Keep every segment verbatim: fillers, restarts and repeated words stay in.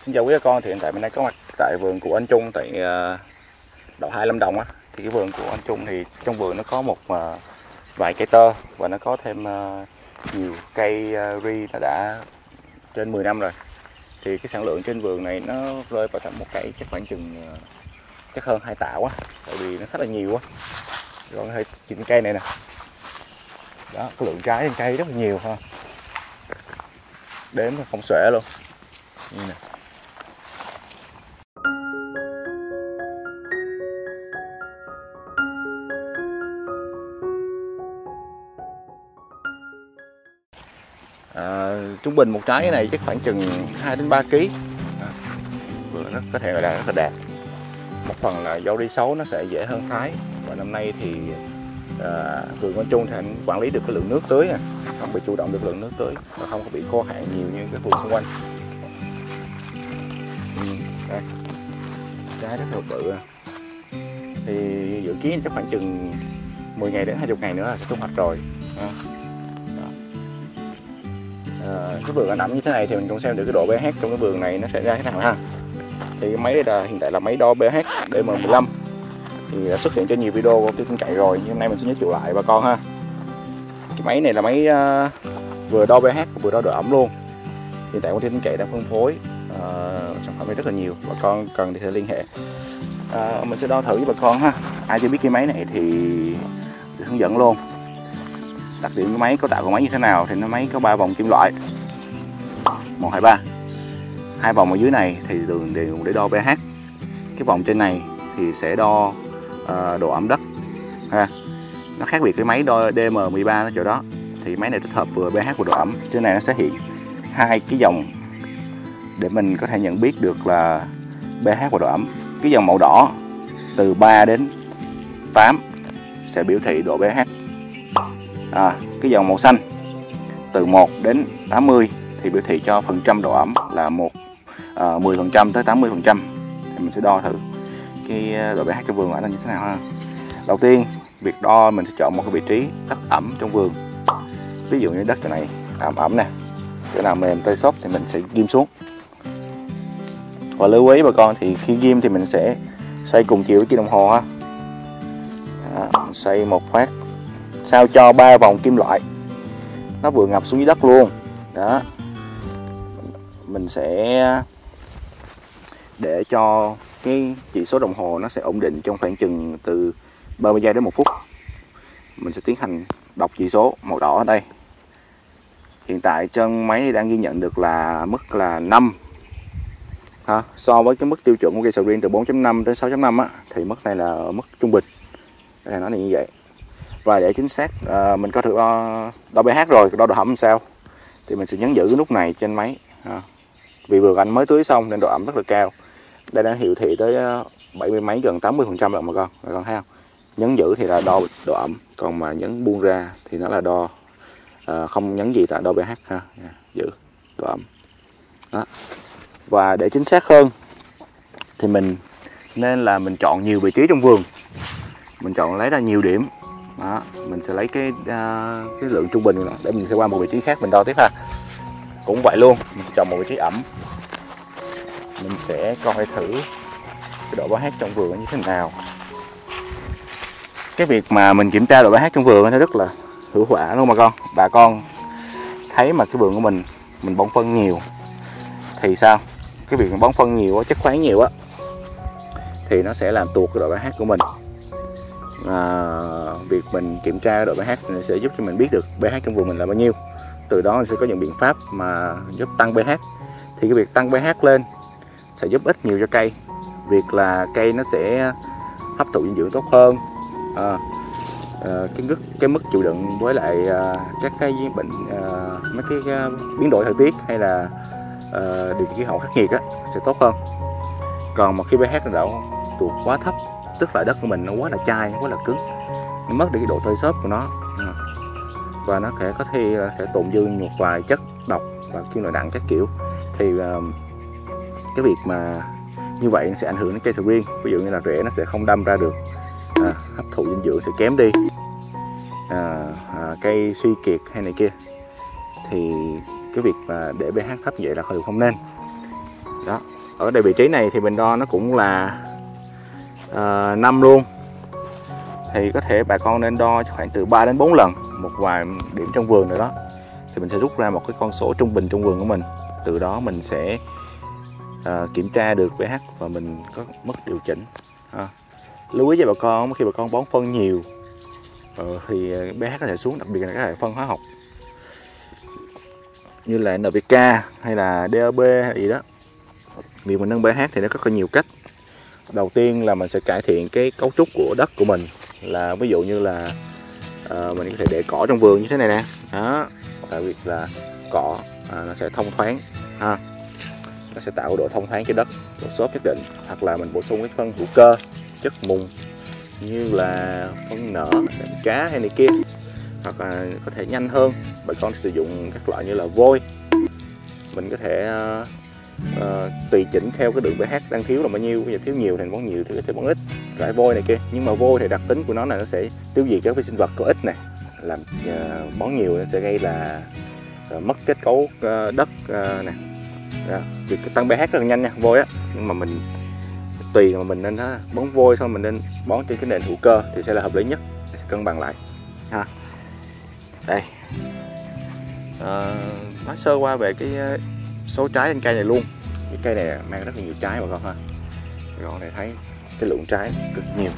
Xin chào quý bà con, thì hiện tại mình đang có mặt tại vườn của anh Trung tại uh, Đậu Hai Lâm Đồng á. Thì cái vườn của anh Trung thì trong vườn nó có một uh, vài cây tơ và nó có thêm uh, nhiều cây uh, ri nó đã trên mười năm rồi. Thì cái sản lượng trên vườn này nó rơi vào tầm một cây chắc khoảng chừng uh, chắc hơn hai tạ quá, tại vì nó khá là nhiều quá. Rồi hơi chín cây này nè, đó, cái lượng trái trên cây rất là nhiều ha, đếm không xuể luôn. Như nè. À, trung bình một trái này chắc khoảng chừng hai đến ba ký. À, nó có thể là rất là đạt. Một phần là dâu ri xấu nó sẽ dễ hơn thái, và năm nay thì à, vườn của anh Trung thì anh quản lý được cái lượng nước tưới, à, không bị chủ động được lượng nước tưới và không có bị khô hạn nhiều như cái vùng xung quanh. Ừ, đây, trái rất là bự. Thì dự kiến chắc khoảng chừng mười ngày đến hai mươi ngày nữa là sẽ thu hoạch rồi. À, à, cái vườn anh ẩm như thế này thì mình cũng xem được cái độ pH trong cái vườn này nó sẽ ra thế nào ha. Thì cái máy đây là hiện tại là máy đo pH D M mười lăm, thì đã xuất hiện trên nhiều video của Tiêu Tinh Cậy rồi, nhưng hôm nay mình sẽ giới thiệu lại bà con ha. Cái máy này là máy uh, vừa đo pH vừa đo độ ẩm luôn. Hiện tại Tiêu Tinh Cậy đã phân phối uh, sản phẩm này rất là nhiều, bà con cần thì thể liên hệ. Uh, mình sẽ đo thử với bà con ha. Ai chưa biết cái máy này thì sẽ hướng dẫn luôn. Đặc điểm cái máy, cấu tạo của máy như thế nào thì nó máy có ba vòng kim loại, một, hai, ba. Hai vòng ở dưới này thì thường đều dùng để đo pH. Cái vòng trên này thì sẽ đo uh, độ ẩm đất ha. Nó khác biệt cái máy đo D M mười ba ở chỗ đó, thì máy này tích hợp vừa pH và độ ẩm. Trên này nó sẽ hiện hai cái dòng để mình có thể nhận biết được là pH và độ ẩm. Cái dòng màu đỏ từ ba đến tám sẽ biểu thị độ pH. À, cái dòng màu xanh từ một đến tám mươi thì biểu thị cho phần trăm độ ẩm là một uh, mười phần trăm tới tám mươi phần trăm. Thì mình sẽ đo thử cái độ pH trong vườn ở đây như thế nào ha. Đầu tiên, việc đo mình sẽ chọn một cái vị trí đất ẩm trong vườn. Ví dụ như đất chỗ này ẩm ẩm nè, chỗ nào mềm tơi xốp thì mình sẽ ghim xuống. Và lưu ý bà con, thì khi ghim thì mình sẽ xoay cùng chiều với kim đồng hồ ha. Đó, mình xoay một phát sao cho ba vòng kim loại nó vừa ngập xuống dưới đất luôn. Đó, mình sẽ để cho cái chỉ số đồng hồ nó sẽ ổn định trong khoảng chừng từ ba mươi giây đến một phút. Mình sẽ tiến hành đọc chỉ số màu đỏ ở đây. Hiện tại trên máy đang ghi nhận được là mức là năm. Ha, so với cái mức tiêu chuẩn của cây sầu riêng từ bốn chấm năm đến sáu chấm năm á, thì mức này là mức trung bình. Đây nó là như vậy. Và để chính xác à, mình có thử đo, đo pH rồi, đo độ ẩm làm sao thì mình sẽ nhấn giữ cái nút này trên máy. À, vì vừa anh mới tưới xong nên độ ẩm rất là cao. Đây đang hiển thị tới bảy mươi mấy, gần tám mươi phần trăm rồi mà con, bà con thấy không? Nhấn giữ thì là đo độ ẩm, còn mà nhấn buông ra thì nó là đo à, không nhấn gì là đo pH ha. Giữ độ ẩm. Đó. Và để chính xác hơn thì mình nên là mình chọn nhiều vị trí trong vườn, mình chọn lấy ra nhiều điểm. Đó, mình sẽ lấy cái uh, cái lượng trung bình để mình sẽ qua một vị trí khác mình đo tiếp ha. Cũng vậy luôn, mình sẽ chọn một vị trí ẩm. Mình sẽ coi thử cái độ pH trong vườn như thế nào. Cái việc mà mình kiểm tra độ pH trong vườn nó rất là hữu quả luôn bà con. Bà con thấy mà cái vườn của mình mình bón phân nhiều thì sao? Cái việc mình bón phân nhiều, chất khoáng nhiều á, thì nó sẽ làm tuột cái độ pH của mình. À, việc mình kiểm tra độ pH sẽ giúp cho mình biết được pH trong vườn mình là bao nhiêu. Từ đó mình sẽ có những biện pháp mà giúp tăng pH. Thì cái việc tăng pH lên sẽ giúp ích nhiều cho cây. Việc là cây nó sẽ hấp thụ dinh dưỡng tốt hơn, à, à, cái mức cái mức chịu đựng với lại à, các cái bệnh à, mấy cái à, biến đổi thời tiết hay là à, điều kiện khí hậu khắc nghiệt á sẽ tốt hơn. Còn một khi pH nó độ tuột quá thấp, tức là đất của mình nó quá là chai, quá là cứng, nó mất đi cái độ tơi xốp của nó, và nó sẽ có thể sẽ tồn dư một vài chất độc và kim loại nặng các kiểu. Thì uh, cái việc mà như vậy nó sẽ ảnh hưởng đến cây sầu riêng. Ví dụ như là rễ nó sẽ không đâm ra được, à, hấp thụ dinh dưỡng sẽ kém đi, à, à, cây suy kiệt hay này kia. Thì cái việc mà để pH thấp vậy là không nên. Đó, ở đây vị trí này thì mình đo nó cũng là uh, năm luôn. Thì có thể bà con nên đo khoảng từ ba đến bốn lần một vài điểm trong vườn rồi đó, thì mình sẽ rút ra một cái con số trung bình trong vườn của mình. Từ đó mình sẽ uh, kiểm tra được pH và mình có mức điều chỉnh. À, lưu ý cho bà con khi bà con bón phân nhiều uh, thì pH có thể xuống, đặc biệt là các loại phân hóa học như là en pê ca hay là đê o bê hay gì đó. Vì mình nâng pH thì nó có nhiều cách. Đầu tiên là mình sẽ cải thiện cái cấu trúc của đất của mình, là ví dụ như là uh, mình có thể để cỏ trong vườn như thế này nè. Đó, tại vì là cỏ uh, nó sẽ thông thoáng ha, nó sẽ tạo độ thông thoáng cho đất, độ xốp nhất định. Hoặc là mình bổ sung cái phân hữu cơ, chất mùn như là phân nở, cá hay này kia. Hoặc là có thể nhanh hơn, bà con sử dụng các loại như là vôi. Mình có thể uh, uh, tùy chỉnh theo cái lượng pH đang thiếu là bao nhiêu. Bây giờ thiếu nhiều thì bón nhiều, thì có thể bón ít, loại vôi này kia. Nhưng mà vôi thì đặc tính của nó là nó sẽ tiêu diệt các vi sinh vật có ích này, làm uh, bón nhiều nó sẽ gây là uh, mất kết cấu uh, đất uh, này. Đó. Việc tăng pH rất là nhanh nha, vôi á. Nhưng mà mình tùy mà mình nên đó, bón vôi xong mình nên bón trên cái nền hữu cơ thì sẽ là hợp lý nhất, để cân bằng lại ha. Đây, à, nói sơ qua về cái số trái trên cây này luôn. Cái cây này mang rất là nhiều trái bà con ha. Bà con này thấy cái lượng trái cực nhiều.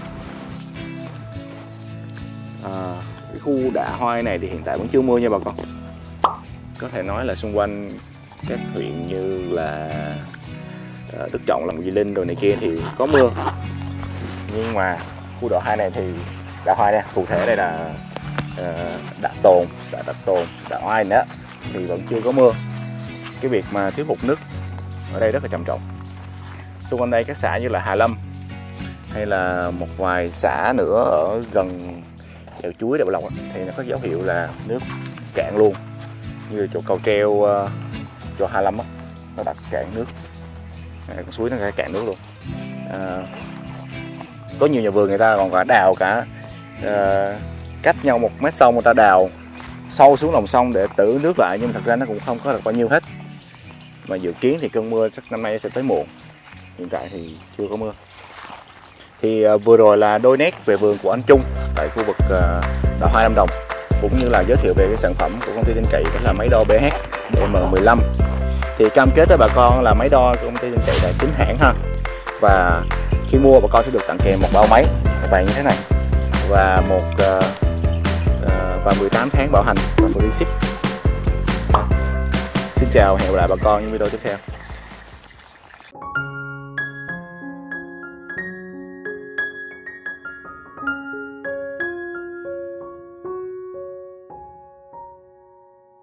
À, cái khu Đạ Hoai này thì hiện tại vẫn chưa mưa nha bà con. Có thể nói là xung quanh các huyện như là Đức Trọng, Long Di Linh rồi này kia thì có mưa. Nhưng mà khu Đạ Hoai này thì Đạ Hoai này, cụ thể đây là Đạ Tồn, xã Đạ Tồn, Đạ Hoai nữa thì vẫn chưa có mưa. Cái việc mà thiếu hụt nước ở đây rất là trầm trọng. Xung quanh đây các xã như là Hà Lâm hay là một vài xã nữa ở gần đèo Chuối, đèo Lộc thì nó có dấu hiệu là nước cạn luôn. Như chỗ cầu treo chỗ Hà Lâm đó, nó đặt cạn nước, con suối nó đã cạn nước luôn. À, có nhiều nhà vườn người ta còn cả đào cả à, cách nhau một mét sông, người ta đào sâu xuống lòng sông để trữ nước lại, nhưng thật ra nó cũng không có được bao nhiêu hết. Mà dự kiến thì cơn mưa chắc năm nay sẽ tới muộn, hiện tại thì chưa có mưa. Thì uh, vừa rồi là đôi nét về vườn của anh Trung tại khu vực uh, Đạ Hoai Lâm Đồng, cũng như là giới thiệu về cái sản phẩm của công ty tin cậy, đó là máy đo pH D M mười lăm. Thì cam kết với bà con là máy đo của công ty tin cậy là chính hãng ha, và khi mua bà con sẽ được tặng kèm một bao máy vàng như thế này và một uh, uh, và mười tám tháng bảo hành và free ship. Xin chào, hẹn gặp lại bà con những video tiếp theo.